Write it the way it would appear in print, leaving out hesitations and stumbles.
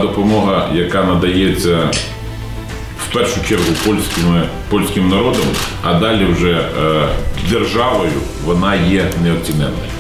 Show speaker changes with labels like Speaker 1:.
Speaker 1: допомога, яка надається в першу чергу польським народом, а далі вже державою, вона є неоціненною.